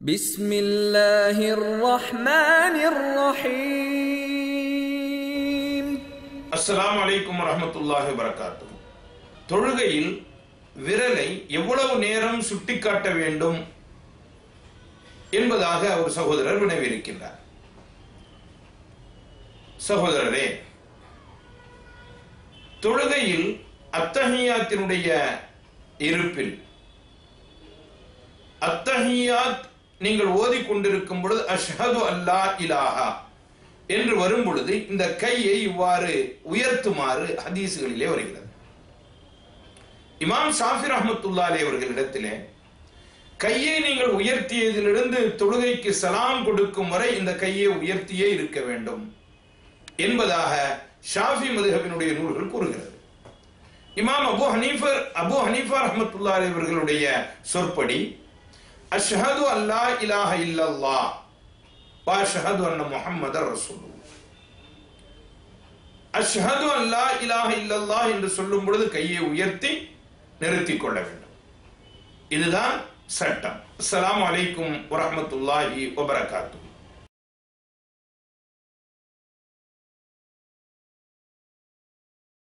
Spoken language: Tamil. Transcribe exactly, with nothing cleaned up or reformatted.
بسم الله الرحمن الرحيم السلام عليكم ورحمة الله وبركاته. தொழுகையில் விரலை எவ்வளவு நேரம் சுட்டிக்காட்ட வேண்டும் என்பதாக ஒரு சகோதரர் வினவியிருக்கின்றார். சகோதரரே, தொழுகையில் அத்தஹியாத்தினுடைய இருப்பில் அத்தஹியாத் நீங்கள் ஓதிக்கொண்டிருக்கும் பொழுது அஷ்ஹது அல்லா இலாஹா என்று வரும் பொழுது இந்த கையை இவ்வாறு உயர்த்துமாறு ஹதீஸ்களிலே வருகிறது. இமாம் ஷாஃபி ரஹ்மத்துல்லாஹி அலைஹி அவர்களிடத்திலே கையை நீங்கள் உயர்த்தியதிலிருந்து தொழுகைக்கு சலாம் கொடுக்கும் வரை இந்த கையை உயர்த்தியே இருக்க வேண்டும் என்பதாக ஷாஃபி மதுஹபினுடைய நூல்கள் கூறுகிறது. இமாம் அபு ஹனீஃபா அபு ஹனீஃபா ரஹ்மத்துல்லாஹி அலைஹி அவர்களுடைய சொற்படி அஷ்ஹது அல்லா இலாஹ இல்லல்லாஹ் வ அஷ்ஹது அன்ன முஹம்மதர் ரசூலுல்லாஹ், அஷ்ஹது அல்லா இலாஹ இல்லல்லாஹ் என்று சொல்லும் பொழுது கையை உயர்த்தி நிறுத்திக் கொள்ள வேண்டும். இதுதான் சட்டம். அஸ்ஸலாமு அலைக்கும் வரஹ்மத்துல்லாஹி வபரகாத்துஹு.